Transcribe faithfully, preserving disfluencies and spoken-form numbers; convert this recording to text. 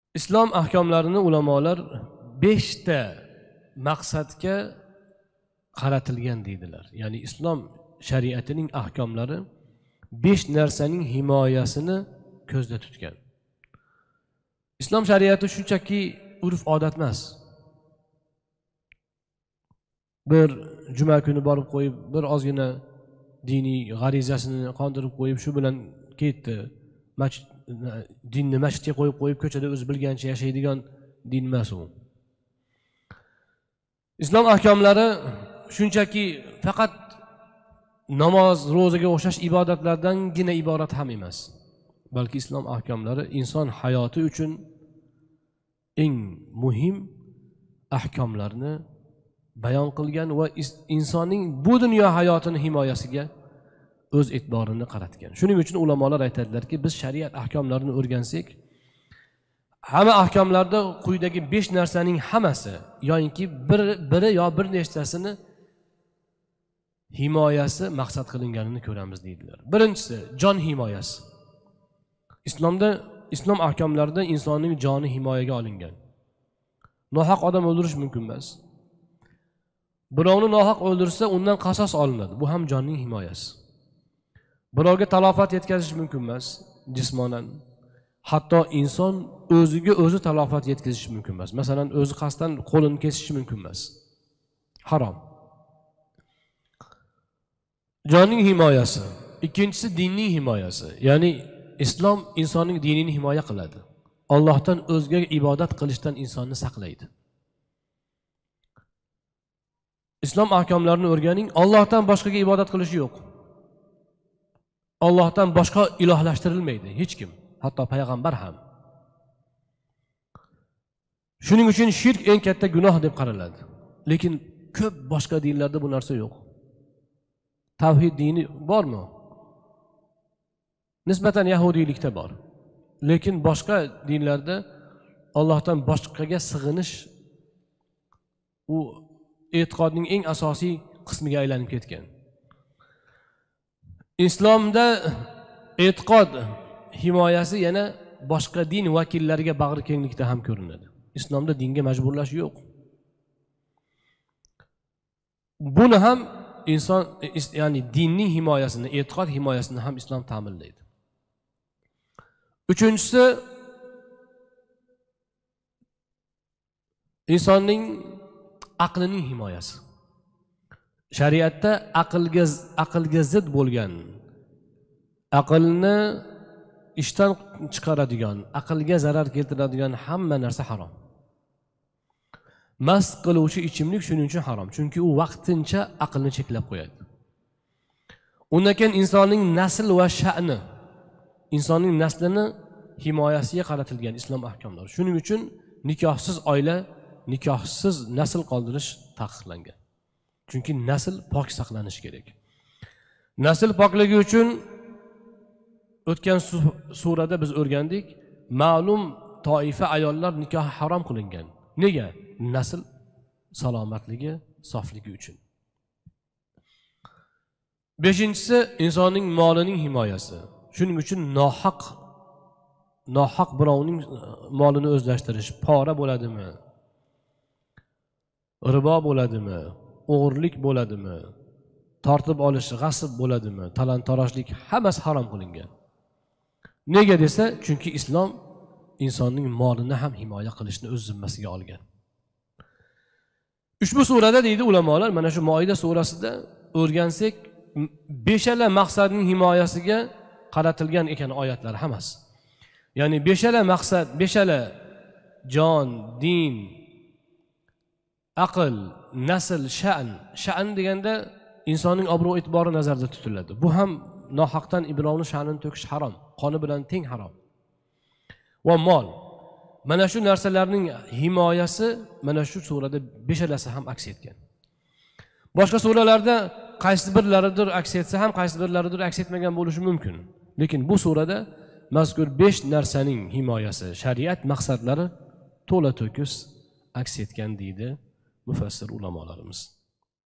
Islom ahkomlarini ulamolar beshta maqsadga qaratilgan deydilar. Ya'ni islom shariatining ahkomlari besh narsaning himoyasini ko'zda tutgan. Islom shariati shunchaki urf odat emas. Bir juma kuni borib qo'yib, bir ozgina diniy g'arizasini qondirib qo'yib, shu bilan ketdi. Dinni masjidga qo'yib qo'yib, ko'chada o'zi bilgancha yashaydigan din emas u. Islom ahkomlari shunchaki faqat namoz, ro'zaga o'xshash ibodatlardangina iborat ham emas. Balki islom ahkomlari inson hayoti uchun eng muhim ahkomlarni bayon qilgan va insonning bu dunyo hayotini himoyasiga o'z e'tiborini qaratgan. Shuning uchun ulamolar aytadilarki, biz shariat ahkomlarini o'rgansak, hamma ahkomlarda quyidagi besh narsaning hammasi yoki bir biri yo bir nechtasini himoyasi maqsad qilinganini ko'ramiz deydilar. Birinchisi jon himoyasi. Islomda, islom ahkomlarida insonning joni himoyaga olingan. Nohaq odam o'ldirish mumkin emas. Birovni nohaq o'ldirsa, undan qasos olinadi. Bu ham jonning himoyasi. Birovga talofat yetkazish mumkin emas, jismonan. Hatto inson o'ziga o'zi talofat yetkazish mumkin emas. Masalan, o'zi qasddan qo'lini kesishi mumkin emas. Harom. Jonning himoyasi. Ikkinchisi dinning himoyasi. Ya'ni islom insonning dinini himoya qiladi. Allohdan o'zgaga ibodat qilishdan insonni saqlaydi. Islom ahkomlarini o'rganing, Allohdan boshqaga ibodat qilish yo'q. Allohdan boshqa ilohlashtirilmaydi hech kim, hatto payg'ambar ham. Shuning uchun shirk eng katta gunoh deb qaraladi. Lekin ko'p boshqa dinlarda bu narsa yo'q. Tavhid dini bormi? Nisbatan yahudiylikda bor. Lekin boshqa dinlarda Allohdan boshqaga sig'inish u e'tiqodning eng asosiy qismiga aylanib ketgan. Islomda e'tiqod himoyasi yana boshqa din vakillariga bag'ri kenglikda ham ko'rinadi. Islomda dinga majburlash yo'q. Buni ham inson, ya'ni dinning himoyasini, e'tiqod himoyasini ham islom ta'minlaydi. Uchinchisi insonning aqlining himoyasi. Shariatda aqlga aqlga zid bo'lgan, aqlni ishdan chiqaradigan, aqlga zarar keltiradigan hamma narsa harom. Mast qiluvchi ichimlik shuning uchun harom, chunki u vaqtincha aqlni cheklab qo'yadi. Undan keyin insonning nasl va sha'ni, insonning naslini himoyasiga qaratilgan islom ahkomlari. Shuning uchun nikohsiz oila, nikohsiz nasl qoldirish taqiqlangan. Chunki nasl pok saqlanishi kerak. Nasl pokligi uchun o'tgan surada biz o'rgandik, ma'lum toifa ayollar nikohi harom qilingan. Nega? Nasl salomatligi, sofligi uchun. Beshinchisi insonning molining himoyasi. Shuning uchun nohaq nohaq birovning molini o'zlashtirish, pora bo'ladimi? Ribo bo'ladimi? O'g'irlik bo'ladimi? Tortib olish, g'asb bo'ladimi? Talon-torojlik hammasi harom qilingan. Nega desa, chunki islom insonning molini ham himoya qilishni o'z zimmasiga olgan. Ushbu surada deydi ulamolar, mana shu Moida surasida o'rgansak, beshala maqsadning himoyasiga qaratilgan ekan oyatlar hammasi. Ya'ni beshala maqsad, beshala jon, din, aql, nasl, sha'n. Sha'n deganda insonning obro' e'tibori nazarda tutiladi. Bu ham nohaqdan birovning sha'nini to'kish harom, qoni bilan teng harom. Va mol. Mana shu narsalarning himoyasi mana shu surada beshalasi ham aks etgan. Boshqa suralarda qaysi birlaridir aks etsa ham, qaysi birlaridir aks etmagan bo'lishi mumkin. Lekin bu surada mazkur besh narsaning himoyasi, shariat maqsadlari to'la to'kis aks etgan deydi mufassir ulamolarimiz.